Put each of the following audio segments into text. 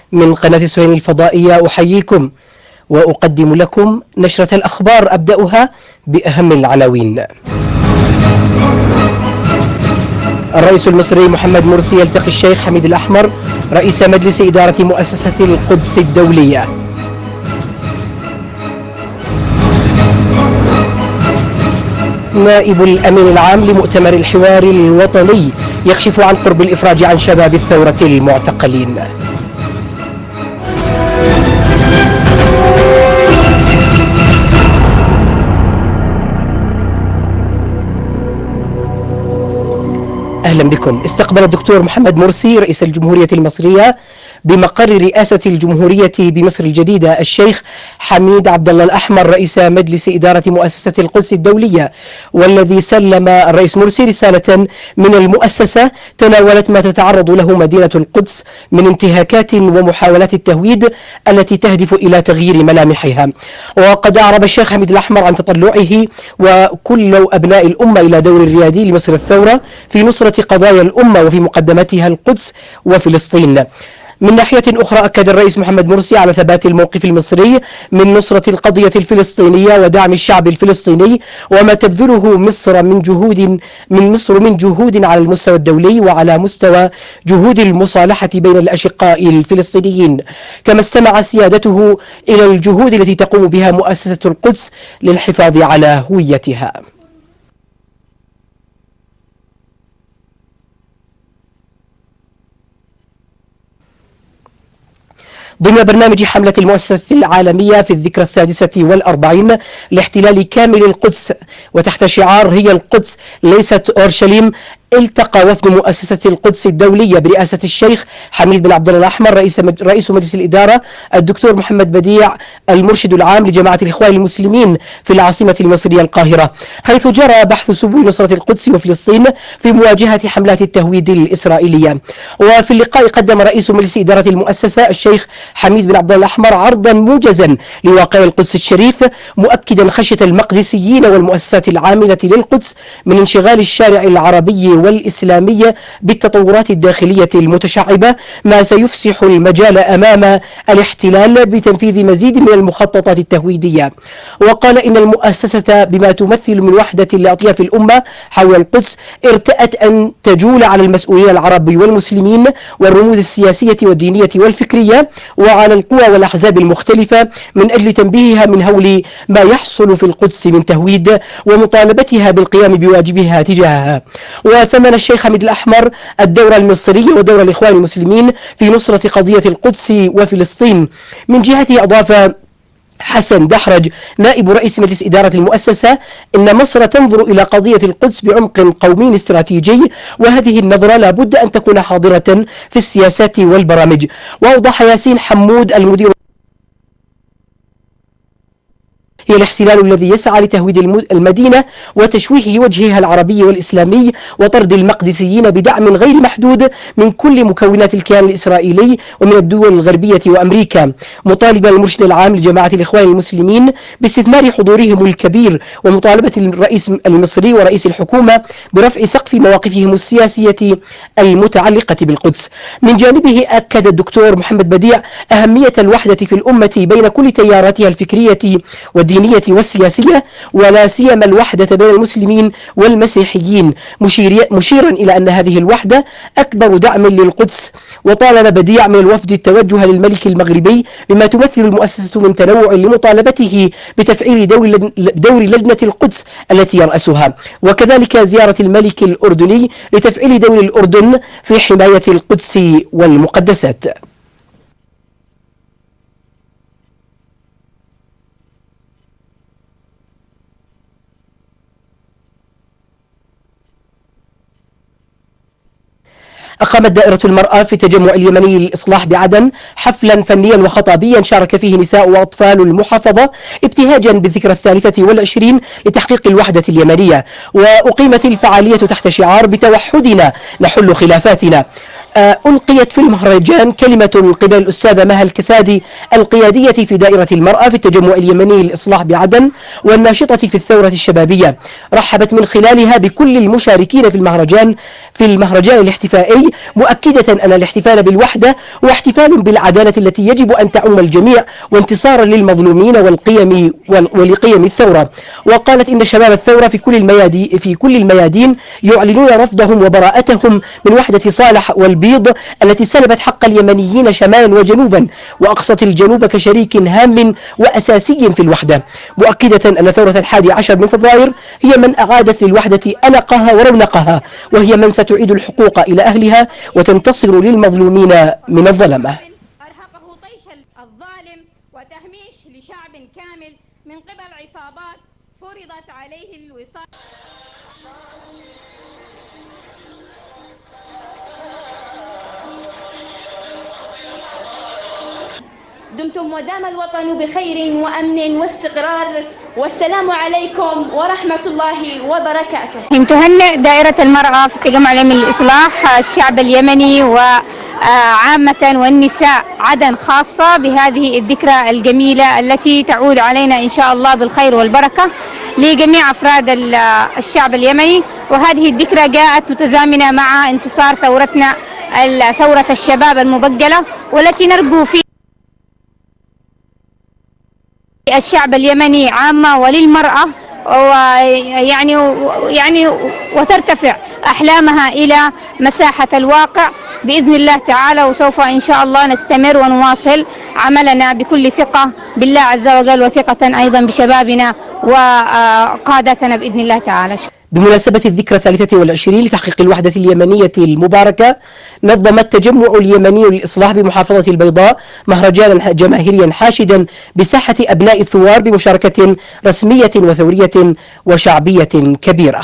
من قناة السويس الفضائية أحييكم وأقدم لكم نشرة الأخبار، أبدأها بأهم العناوين. الرئيس المصري محمد مرسي يلتقي الشيخ حميد الأحمر رئيس مجلس إدارة مؤسسة القدس الدولية. نائب الأمين العام لمؤتمر الحوار الوطني يكشف عن قرب الإفراج عن شباب الثورة المعتقلين. أهلا بكم. استقبل الدكتور محمد مرسي رئيس الجمهورية المصرية بمقر رئاسة الجمهورية بمصر الجديدة الشيخ حميد عبد الله الأحمر رئيس مجلس إدارة مؤسسة القدس الدولية، والذي سلم الرئيس مرسي رسالة من المؤسسة تناولت ما تتعرض له مدينة القدس من انتهاكات ومحاولات التهويد التي تهدف إلى تغيير ملامحها. وقد أعرب الشيخ حميد الأحمر عن تطلعه وكل أبناء الأمة إلى دور الريادي لمصر الثورة في نصرة قضايا الأمة وفي مقدمتها القدس وفلسطين. من ناحية أخرى أكد الرئيس محمد مرسي على ثبات الموقف المصري من نصرة القضية الفلسطينية ودعم الشعب الفلسطيني وما تبذله مصر من جهود على المستوى الدولي وعلى مستوى جهود المصالحة بين الأشقاء الفلسطينيين. كما استمع سيادته إلى الجهود التي تقوم بها مؤسسة القدس للحفاظ على هويتها. ضمن برنامج حملة المؤسسة العالمية في الذكرى 46 لاحتلال كامل القدس وتحت شعار هي القدس ليست أورشليم، التقى وفد مؤسسة القدس الدولية برئاسة الشيخ حميد بن عبد الله الأحمر رئيس مجلس الإدارة الدكتور محمد بديع المرشد العام لجماعة الإخوان المسلمين في العاصمة المصرية القاهرة، حيث جرى بحث سبل نصرة القدس وفلسطين في مواجهة حملات التهويد الإسرائيلية. وفي اللقاء قدم رئيس مجلس إدارة المؤسسة الشيخ حميد بن عبد الله الأحمر عرضا موجزا لواقع القدس الشريف، مؤكدا خشية المقدسيين والمؤسسات العاملة للقدس من انشغال الشارع العربي والإسلامية بالتطورات الداخلية المتشعبة، ما سيفسح المجال أمام الاحتلال بتنفيذ مزيد من المخططات التهويدية. وقال إن المؤسسة بما تمثل من وحدة لأطياف الأمة حول القدس ارتأت أن تجول على المسؤولين العرب والمسلمين والرموز السياسية والدينية والفكرية وعلى القوى والأحزاب المختلفة من أجل تنبيهها من هول ما يحصل في القدس من تهويد ومطالبتها بالقيام بواجبها تجاهها. وثمن الشيخ حميد الأحمر الدور المصري ودور الإخوان المسلمين في نصرة قضية القدس وفلسطين. من جهته أضاف حسن دحرج نائب رئيس مجلس إدارة المؤسسة إن مصر تنظر إلى قضية القدس بعمق قومي استراتيجي، وهذه النظرة لابد أن تكون حاضرة في السياسات والبرامج. وأوضح ياسين حمود المدير هي الاحتلال الذي يسعى لتهويد المدينة وتشويه وجهها العربي والإسلامي وطرد المقدسيين بدعم غير محدود من كل مكونات الكيان الإسرائيلي ومن الدول الغربية وأمريكا، مطالبا المرشد العام لجماعة الإخوان المسلمين باستثمار حضورهم الكبير ومطالبة الرئيس المصري ورئيس الحكومة برفع سقف مواقفهم السياسية المتعلقة بالقدس. من جانبه أكد الدكتور محمد بديع أهمية الوحدة في الأمة بين كل تياراتها الفكرية والدينية والسياسية، ولا سيما الوحدة بين المسلمين والمسيحيين، مشيرا إلى أن هذه الوحدة أكبر دعم للقدس. وطالب بديع من الوفد التوجه للملك المغربي بما تمثل المؤسسة من تنوع لمطالبته بتفعيل دور لجنة القدس التي يرأسها، وكذلك زيارة الملك الأردني لتفعيل دور الأردن في حماية القدس والمقدسات. أقامت دائرة المرأة في التجمع اليمني للإصلاح بعدن حفلا فنيا وخطابيا شارك فيه نساء وأطفال المحافظة ابتهاجا بالذكرى 23 لتحقيق الوحدة اليمنية. وأقيمت الفعالية تحت شعار بتوحدنا نحل خلافاتنا. ألقيت في المهرجان كلمة من قبل الأستاذة مها الكسادي القيادية في دائرة المرأة في التجمع اليمني للإصلاح بعدن والناشطة في الثورة الشبابية. رحبت من خلالها بكل المشاركين في المهرجان الاحتفائي، مؤكدة أن الاحتفال بالوحدة هو احتفال بالعدالة التي يجب أن تعم الجميع وانتصارا للمظلومين ولقيم الثورة. وقالت إن شباب الثورة في كل الميادين يعلنون رفضهم وبراءتهم من وحدة صالح والبيض التي سلبت حق اليمنيين شمالا وجنوبا، وأقصت الجنوب كشريك هام وأساسي في الوحدة، مؤكدة أن ثورة 11 من فبراير هي من أعادت للوحدة أنقها ورونقها، وهي من ستعيد الحقوق إلى أهلها وتنتصر للمظلومين من الظلمة. أرهقه طيش الظالم وتهميش لشعب كامل من قبل عصابات فرضت عليه الوصال. دمتم ودام الوطن بخير وأمن واستقرار، والسلام عليكم ورحمة الله وبركاته. تهنئ دائرة المرأة في التجمع اليمني للإصلاح الشعب اليمني وعامة والنساء عدن خاصة بهذه الذكرى الجميلة التي تعود علينا إن شاء الله بالخير والبركة لجميع أفراد الشعب اليمني. وهذه الذكرى جاءت متزامنة مع انتصار ثورتنا ثورة الشباب المبجلة، والتي نرجو في الشعب اليمني عامة وللمرأة يعني وترتفع أحلامها إلى مساحة الواقع بإذن الله تعالى. وسوف إن شاء الله نستمر ونواصل عملنا بكل ثقة بالله عز وجل، وثقة أيضا بشبابنا وقادتنا بإذن الله تعالى. بمناسبة الذكرى 23 لتحقيق الوحدة اليمنية المباركة، نظم التجمع اليمني للإصلاح بمحافظة البيضاء مهرجانا جماهيريا حاشدا بساحة أبناء الثوار بمشاركة رسمية وثورية وشعبية كبيرة.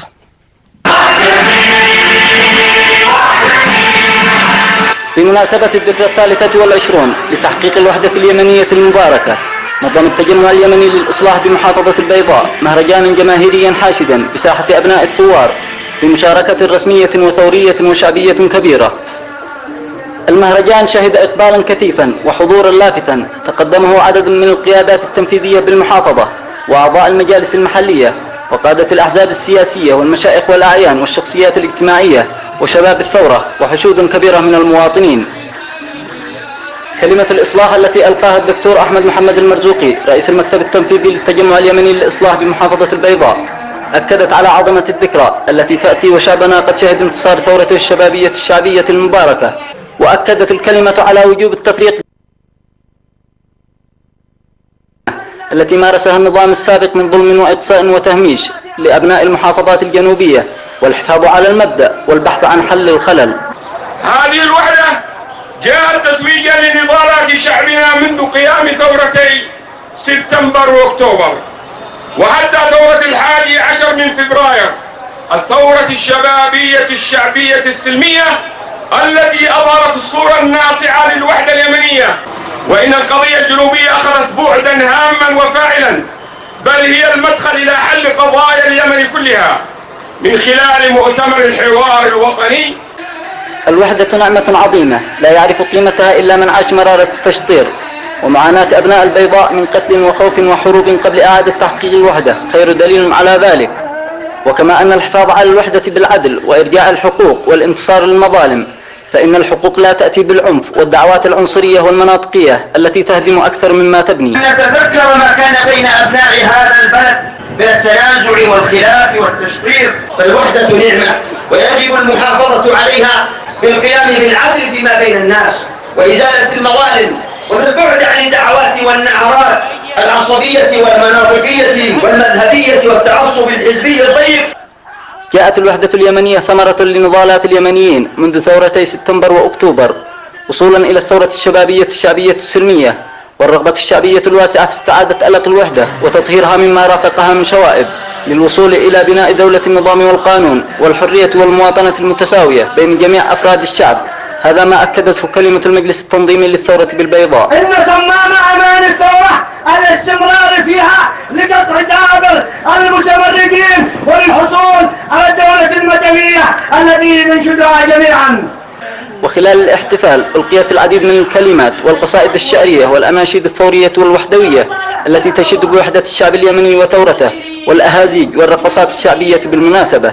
بمناسبة الذكرى 23 لتحقيق الوحدة اليمنية المباركة، نظم التجمع اليمني للإصلاح بمحافظة البيضاء مهرجانا جماهيريا حاشدا بساحة أبناء الثوار بمشاركة رسمية وثورية وشعبية كبيرة. المهرجان شهد إقبالا كثيفا وحضورا لافتا تقدمه عدد من القيادات التنفيذية بالمحافظة وأعضاء المجالس المحلية وقادة الأحزاب السياسية والمشايخ والأعيان والشخصيات الاجتماعية وشباب الثورة وحشود كبيرة من المواطنين. كلمة الإصلاح التي ألقاها الدكتور أحمد محمد المرزوقي رئيس المكتب التنفيذي للتجمع اليمني للإصلاح بمحافظة البيضاء أكدت على عظمة الذكرى التي تأتي وشعبنا قد شهد انتصار ثورته الشبابية الشعبية المباركة، وأكدت الكلمة على وجوب التفريق التي مارسها النظام السابق من ظلم وإقصاء وتهميش لأبناء المحافظات الجنوبية، والحفاظ على المبدأ والبحث عن حل الخلل. هذه الوحدة جاءت تتويجا لنضالات شعبنا منذ قيام ثورتي سبتمبر واكتوبر، وحتى ثورة 11 من فبراير، الثورة الشبابية الشعبية السلمية التي أظهرت الصورة الناصعة للوحدة اليمنية. وإن القضية الجنوبية أخذت بعدا هاما وفاعلا، بل هي المدخل إلى حل قضايا اليمن كلها من خلال مؤتمر الحوار الوطني. الوحدة نعمة عظيمة لا يعرف قيمتها إلا من عاش مرارة التشطير ومعاناة أبناء البيضاء من قتل وخوف وحروب قبل إعادة تحقيق الوحدة خير دليل على ذلك. وكما أن الحفاظ على الوحدة بالعدل وإرجاع الحقوق والانتصار للمظالم، فإن الحقوق لا تأتي بالعنف والدعوات العنصرية والمناطقية التي تهدم أكثر مما تبني. نتذكر ما كان بين أبناء هذا البلد من التنازع والخلاف والتشطير، فالوحدة نعمة ويجب المحافظة عليها بالقيام بالعدل فيما بين الناس وإزالة المظالم وبالبعد عن الدعوات والنعرات العصبية والمناطقية والمذهبية والتعصب الحزبي الضيق. جاءت الوحدة اليمنية ثمرة لنضالات اليمنيين منذ ثورتي سبتمبر وأكتوبر، وصولا إلى الثورة الشبابية الشعبية السلمية والرغبة الشعبية الواسعة في استعادة ألق الوحدة وتطهيرها مما رافقها من شوائب للوصول إلى بناء دولة النظام والقانون والحرية والمواطنة المتساوية بين جميع أفراد الشعب. هذا ما أكدته كلمة المجلس التنظيمي للثورة بالبيضاء. إن صمام أمان الثورة الاستمرار فيها لقطع دابر المتمردين والحصول على الدولة المدنية التي ننشدها جميعا. وخلال الاحتفال ألقيت العديد من الكلمات والقصائد الشعرية والأناشيد الثورية والوحدوية التي تشد بوحدة الشعب اليمني وثورته، والأهازيج والرقصات الشعبية بالمناسبة.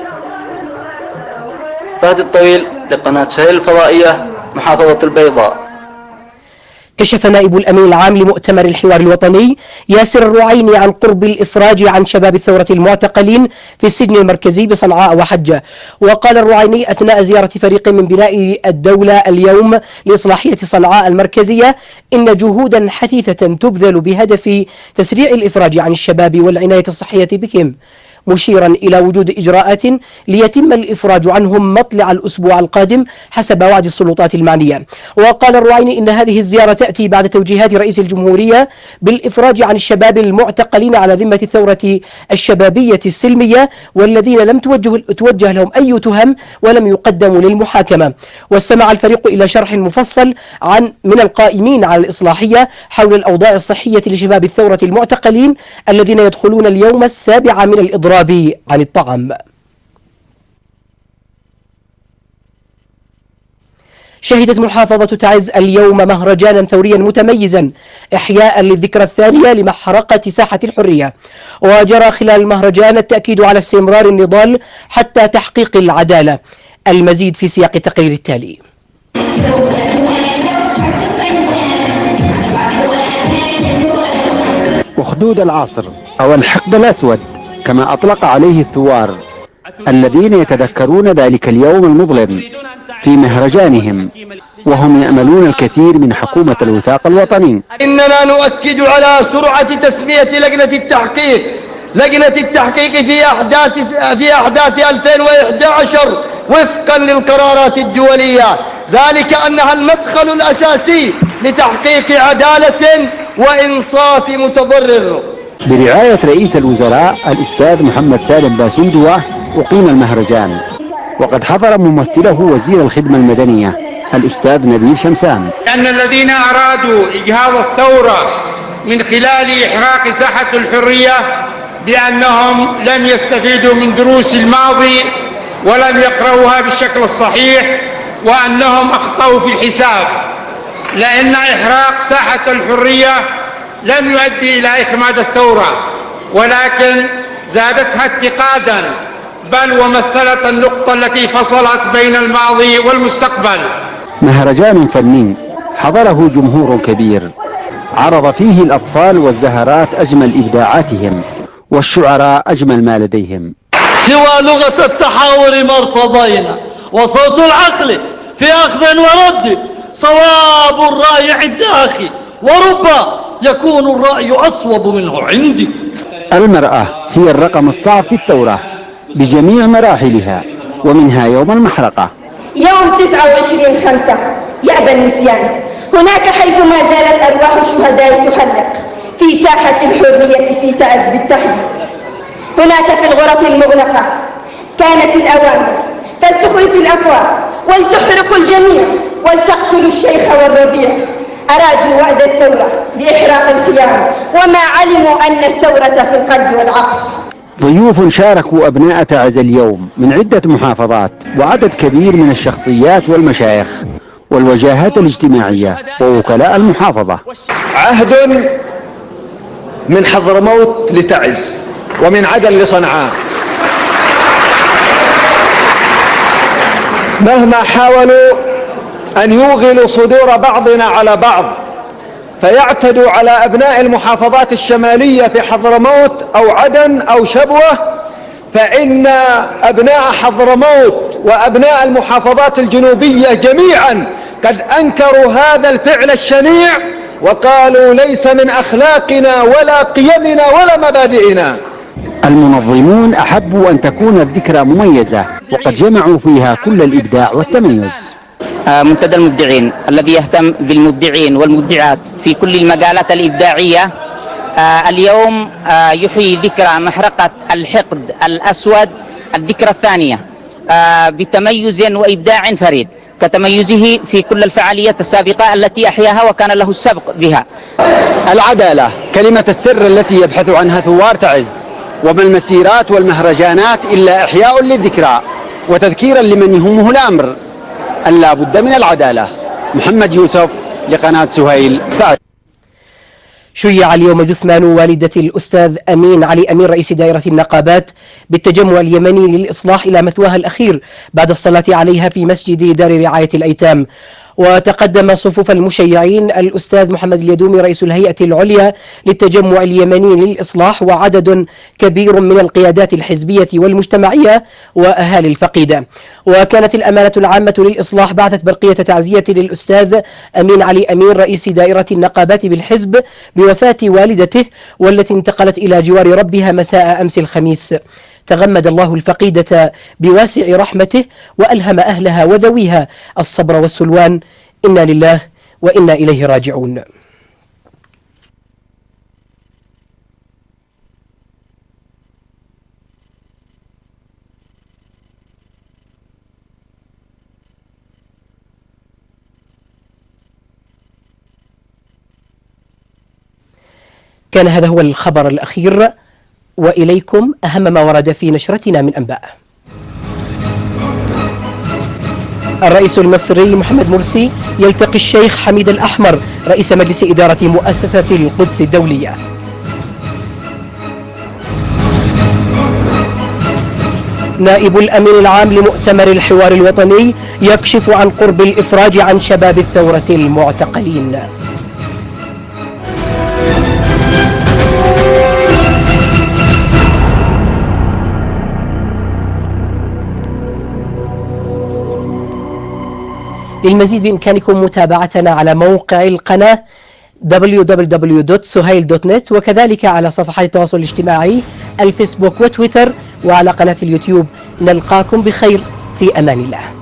فهد الطويل لقناة سهيل الفضائية، محافظة البيضاء. كشف نائب الأمين العام لمؤتمر الحوار الوطني ياسر الرعيني عن قرب الإفراج عن شباب الثورة المعتقلين في السجن المركزي بصنعاء وحجة. وقال الرعيني أثناء زيارة فريق من بناء الدولة اليوم لإصلاحية صنعاء المركزية إن جهودا حثيثة تبذل بهدف تسريع الإفراج عن الشباب والعناية الصحية بهم، مشيرا إلى وجود إجراءات ليتم الإفراج عنهم مطلع الأسبوع القادم حسب وعد السلطات المعنية. وقال الرعيني إن هذه الزيارة تأتي بعد توجيهات رئيس الجمهورية بالإفراج عن الشباب المعتقلين على ذمة الثورة الشبابية السلمية والذين لم توجه لهم أي تهم ولم يقدموا للمحاكمة. واستمع الفريق إلى شرح مفصل من القائمين على الإصلاحية حول الأوضاع الصحية لشباب الثورة المعتقلين الذين يدخلون اليوم 7 من الإضراب عن الطعام. شهدت محافظة تعز اليوم مهرجانا ثوريا متميزا إحياء للذكرى الثانية لمحرقة ساحة الحرية. وجرى خلال المهرجان التأكيد على استمرار النضال حتى تحقيق العدالة. المزيد في سياق التقرير التالي. أخدود العصر أو الحقد الأسود كما أطلق عليه الثوار الذين يتذكرون ذلك اليوم المظلم في مهرجانهم، وهم يأملون الكثير من حكومة الوثاق الوطني. إننا نؤكد على سرعة تسمية لجنة التحقيق في أحداث 2011 وفقا للقرارات الدولية، ذلك أنها المدخل الأساسي لتحقيق عدالة وإنصاف متضرر. برعاية رئيس الوزراء الأستاذ محمد سالم باسندوة أقيم المهرجان، وقد حضر ممثله وزير الخدمة المدنية الأستاذ نبيل شمسان. أن الذين أرادوا إجهاض الثورة من خلال إحراق ساحة الحرية بأنهم لم يستفيدوا من دروس الماضي ولم يقرأوها بالشكل الصحيح، وأنهم أخطأوا في الحساب، لأن إحراق ساحة الحرية لم يؤدي إلى إخماد الثورة، ولكن زادتها اتقادا، بل ومثلت النقطة التي فصلت بين الماضي والمستقبل. مهرجان فني حضره جمهور كبير عرض فيه الأطفال والزهرات أجمل إبداعاتهم والشعراء أجمل ما لديهم. سوى لغة التحاور ما ارتضينا، وصوت العقل في أخذ ورد، صواب الرأي عند أخي ورب يكون الرأي أصوب منه عندي. المرأة هي الرقم الصعب في الثورة بجميع مراحلها، ومنها يوم المحرقة. يوم 29/5 يأبى النسيان، هناك حيث ما زالت أرواح الشهداء تحلق في ساحة الحرية في تعز بالتحديد. هناك في الغرف المغلقة كانت الأوامر فلتخرج الأبواب ولتحرق الجميع ولتقتل الشيخ والرضيع. أرادوا وعد الثورة بإحراق الخيام وما علموا أن الثورة في القلب والعقل. ضيوف شاركوا أبناء تعز اليوم من عدة محافظات، وعدد كبير من الشخصيات والمشايخ والوجاهات الاجتماعية ووكلاء المحافظة. عهد من حضرموت لتعز ومن عدن لصنعاء، مهما حاولوا أن يوغلوا صدور بعضنا على بعض فيعتدوا على أبناء المحافظات الشمالية في حضرموت أو عدن أو شبوة، فإن أبناء حضرموت وأبناء المحافظات الجنوبية جميعا قد أنكروا هذا الفعل الشنيع وقالوا ليس من أخلاقنا ولا قيمنا ولا مبادئنا. المنظمون أحبوا أن تكون الذكرى مميزة، وقد جمعوا فيها كل الإبداع والتميز. منتدى المبدعين الذي يهتم بالمبدعين والمبدعات في كل المجالات الإبداعية اليوم يحيي ذكرى محرقة الحقد الأسود الذكرى الثانية بتميز وإبداع فريد كتميزه في كل الفعاليات السابقة التي أحياها وكان له السبق بها. العدالة كلمة السر التي يبحث عنها ثوار تعز، وما المسيرات والمهرجانات إلا إحياء للذكرى وتذكيرا لمن يهمه الأمر أن لا بد من العدالة. محمد يوسف لقناة سهيل. شيع اليوم جثمان والدة الأستاذ أمين علي أمين رئيس دائرة النقابات بالتجمع اليمني للإصلاح إلى مثواها الأخير بعد الصلاة عليها في مسجد دار رعاية الأيتام. وتقدم صفوف المشيعين الأستاذ محمد اليدومي رئيس الهيئة العليا للتجمع اليمني للإصلاح وعدد كبير من القيادات الحزبية والمجتمعية وأهالي الفقيدة. وكانت الأمانة العامة للإصلاح بعثت برقية تعزية للأستاذ أمين علي أمين رئيس دائرة النقابات بالحزب بوفاة والدته والتي انتقلت إلى جوار ربها مساء أمس الخميس. تغمد الله الفقيدة بواسع رحمته وألهم أهلها وذويها الصبر والسلوان. إنا لله وإنا إليه راجعون. كان هذا هو الخبر الأخير، وإليكم أهم ما ورد في نشرتنا من أنباء. الرئيس المصري محمد مرسي يلتقي الشيخ حميد الأحمر رئيس مجلس إدارة مؤسسة القدس الدولية. نائب الأمين العام لمؤتمر الحوار الوطني يكشف عن قرب الإفراج عن شباب الثورة المعتقلين. للمزيد بإمكانكم متابعتنا على موقع القناة www.suhail.net وكذلك على صفحات التواصل الاجتماعي الفيسبوك وتويتر وعلى قناة اليوتيوب. نلقاكم بخير في أمان الله.